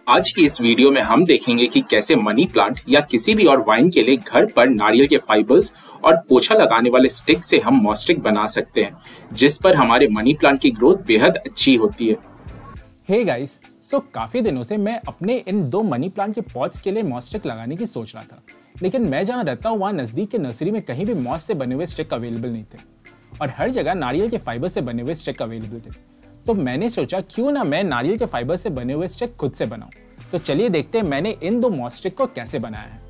आज की इस वीडियो में हम देखेंगे कि कैसे मनी प्लांट या किसी भी और वाइन के लिए घर पर नारियल के फाइबर्स और पोछा लगाने वाले स्टिक से हम मॉस्टिक बना सकते हैं, जिस पर हमारे मनी प्लांट की ग्रोथ बेहद अच्छी होती है। हे गाइस, काफी दिनों से मैं अपने इन दो मनी प्लांट के पॉट्स के लिए मॉस्टिक लगाने की सोच रहा था, लेकिन मैं जहाँ रहता हूँ वहाँ नजदीक के नर्सरी में कहीं भी मॉस से बने हुए स्टिक अवेलेबल नहीं थे और हर जगह नारियल के फाइबर से बने हुए स्टिक अवेलेबल थे। तो मैंने सोचा क्यों ना मैं नारियल के फाइबर से बने हुए स्टिक खुद से बनाऊं। तो चलिए देखते हैं मैंने इन दो मॉस्टिक को कैसे बनाया है।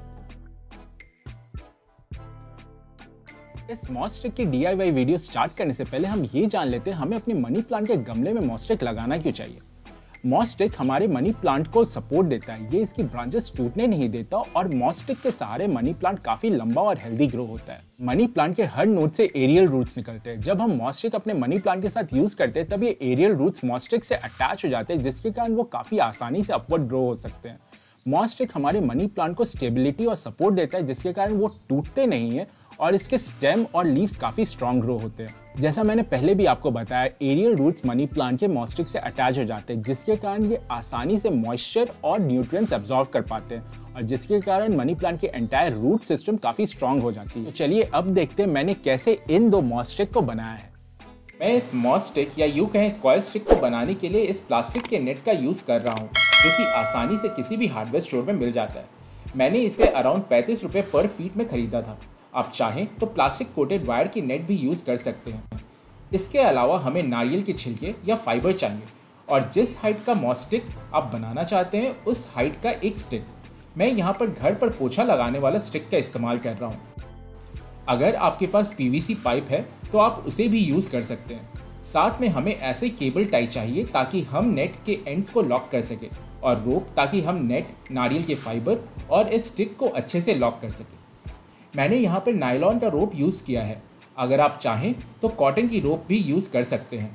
इस मॉस्टिक की DIY वीडियो स्टार्ट करने से पहले हम ये जान लेते हैं हमें अपनी मनी प्लांट के गमले में मॉस्टिक लगाना क्यों चाहिए। मॉस्टिक हमारे मनी प्लांट को सपोर्ट देता है, ये इसकी ब्रांचेस टूटने नहीं देता और मॉस्टिक के सहारे मनी प्लांट काफी लंबा और हेल्दी ग्रो होता है। मनी प्लांट के हर नोड से एरियल रूट्स निकलते हैं। जब हम मॉस्टिक अपने मनी प्लांट के साथ यूज करते हैं तब ये एरियल रूट्स मॉस्टिक से अटैच हो जाते हैं, जिसके कारण वो काफी आसानी से अपवर्ड ग्रो हो सकते हैं। मॉस्टिक हमारे मनी प्लांट को स्टेबिलिटी और सपोर्ट देता है, जिसके कारण वो टूटते नहीं है और इसके स्टेम और लीव्स काफी स्ट्रॉन्ग ग्रो होते हैं। जैसा मैंने पहले भी आपको बताया, एरियल रूट्स मनी प्लांट के मॉस्टिक से अटैच हो जाते हैं, जिसके कारण ये आसानी से मॉइस्चर और न्यूट्रिएंट्स एब्जॉर्ब कर पाते हैं और जिसके कारण मनी प्लांट के एंटायर रूट सिस्टम काफी स्ट्रॉन्ग हो जाती है। तो चलिए अब देखते हैं मैंने कैसे इन दो मॉस्टिक को बनाया है। मैं इस मॉस्टिक या यूं कहें कॉयल स्टिक को बनाने के लिए इस प्लास्टिक के नेट का यूज कर रहा हूँ, जो कि आसानी से किसी भी हार्डवेयर स्टोर में मिल जाता है। मैंने इसे अराउंड 35 रुपये पर फीट में खरीदा था। आप चाहें तो प्लास्टिक कोटेड वायर की नेट भी यूज कर सकते हैं। इसके अलावा हमें नारियल के छिलके या फाइबर चाहिए और जिस हाइट का मॉस्टिक आप बनाना चाहते हैं उस हाइट का एक स्टिक। मैं यहाँ पर घर पर पोछा लगाने वाला स्टिक का इस्तेमाल कर रहा हूँ। अगर आपके पास PVC पाइप है तो आप उसे भी यूज कर सकते हैं। साथ में हमें ऐसे केबल टाई चाहिए ताकि हम नेट के एंड्स को लॉक कर सके और रोप ताकि हम नेट, नारियल के फाइबर और इस स्टिक को अच्छे से लॉक कर सके। मैंने यहाँ पर नायलॉन का रोप यूज़ किया है। अगर आप चाहें तो कॉटन की रोप भी यूज़ कर सकते हैं।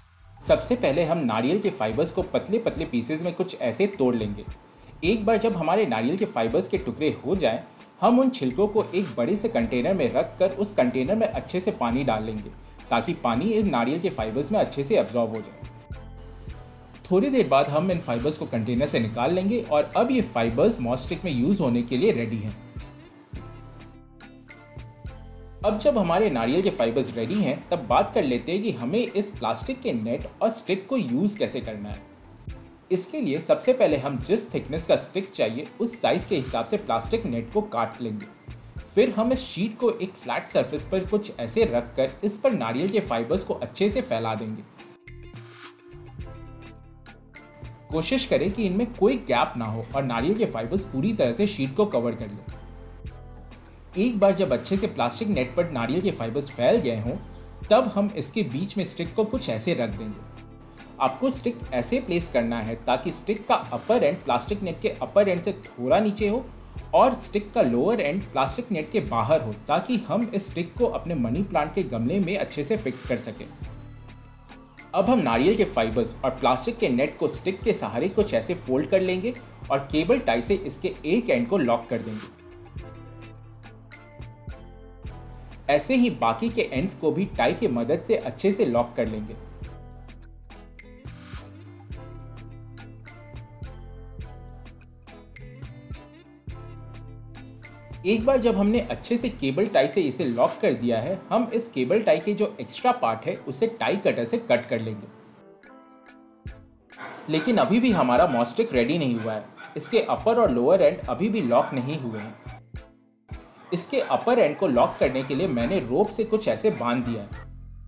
सबसे पहले हम नारियल के फाइबर्स को पतले पतले पीसेज में कुछ ऐसे तोड़ लेंगे। एक बार जब हमारे नारियल के फाइबर्स के टुकड़े हो जाएं, हम उन छिलकों को एक बड़े से कंटेनर में रख कर उस कंटेनर में अच्छे से पानी डाल लेंगे ताकि पानी इस नारियल के फाइबर्स में अच्छे से एब्जॉर्ब हो जाए। थोड़ी देर बाद हम इन फाइबर्स को कंटेनर से निकाल लेंगे और अब ये फाइबर्स मॉस्टिक में यूज़ होने के लिए रेडी हैं। अब जब हमारे नारियल के फाइबर्स रेडी हैं, तब बात कर लेते हैं कि हमें इस प्लास्टिक के नेट और स्टिक को यूज़ कैसे करना है। इसके लिए सबसे पहले हम जिस थिकनेस का स्टिक चाहिए उस साइज़ के हिसाब से प्लास्टिक नेट को काट लेंगे। फिर हम इस शीट को एक फ्लैट सरफेस पर कुछ ऐसे रख कर इस पर नारियल के फाइबर्स को अच्छे से फैला देंगे। कोशिश करें कि इनमें कोई गैप ना हो और नारियल के फाइबर्स पूरी तरह से शीट को कवर कर लें। एक बार जब अच्छे से प्लास्टिक नेट पर नारियल के फाइबर्स फैल गए हों, तब हम इसके बीच में स्टिक को कुछ ऐसे रख देंगे। आपको स्टिक ऐसे प्लेस करना है ताकि स्टिक का अपर एंड प्लास्टिक नेट के अपर एंड से थोड़ा नीचे हो और स्टिक का लोअर एंड प्लास्टिक नेट के बाहर हो, ताकि हम इस स्टिक को अपने मनी प्लांट के गमले में अच्छे से फिक्स कर सकें। अब हम नारियल के फाइबर्स और प्लास्टिक के नेट को स्टिक के सहारे कुछ ऐसे फोल्ड कर लेंगे और केबल टाई से इसके एक एंड को लॉक कर देंगे। ऐसे ही बाकी के एंड्स को भी टाई की मदद से अच्छे से लॉक कर लेंगे। एक बार जब हमने अच्छे से केबल टाई से इसे लॉक कर दिया है, हम इस केबल टाई के जो एक्स्ट्रा पार्ट है उसे टाई कटर से कट कर लेंगे। लेकिन अभी भी हमारा मॉस्टिक रेडी नहीं हुआ है। इसके अपर और लोअर एंड अभी भी लॉक नहीं हुए हैं। इसके अपर एंड को लॉक करने के लिए मैंने रोप से कुछ ऐसे बांध दिया है।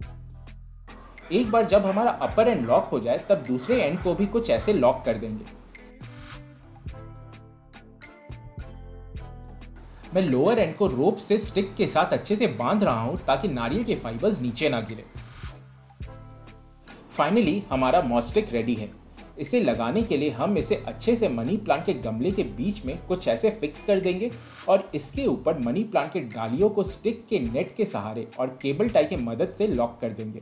एक बार जब हमारा अपर एंड लॉक हो जाए तब दूसरे एंड को भी कुछ ऐसे लॉक कर देंगे। मैं लोअर एंड को रोप से स्टिक के साथ अच्छे से बांध रहा हूं ताकि नारियल के फाइबर्स नीचे ना गिरे। फाइनली हमारा मॉस्टिक रेडी है। इसे लगाने के लिए हम इसे अच्छे से मनी प्लांट के गमले के बीच में कुछ ऐसे फिक्स कर देंगे और इसके ऊपर मनी प्लांट के डालियों को स्टिक के नेट के सहारे और केबल टाई की मदद से लॉक कर देंगे।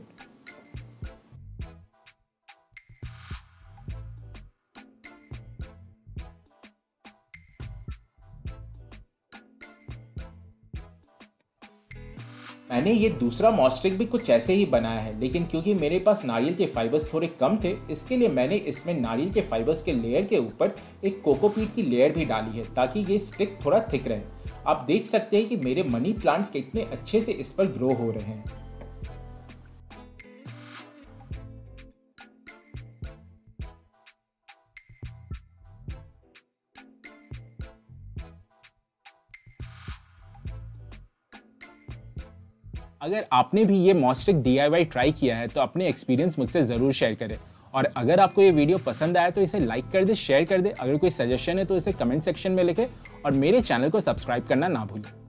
मैंने ये दूसरा मॉस भी कुछ ऐसे ही बनाया है, लेकिन क्योंकि मेरे पास नारियल के फाइबर्स थोड़े कम थे, इसके लिए मैंने इसमें नारियल के फाइबर्स के लेयर के ऊपर एक कोकोपीट की लेयर भी डाली है ताकि ये स्टिक थोड़ा थिक रहे। आप देख सकते हैं कि मेरे मनी प्लांट कितने अच्छे से इस पर ग्रो हो रहे हैं। अगर आपने भी ये मॉस स्टिक DIY ट्राई किया है तो अपने एक्सपीरियंस मुझसे ज़रूर शेयर करें। और अगर आपको ये वीडियो पसंद आया तो इसे लाइक कर दे, शेयर कर दे। अगर कोई सजेशन है तो इसे कमेंट सेक्शन में लिखें और मेरे चैनल को सब्सक्राइब करना ना भूलें।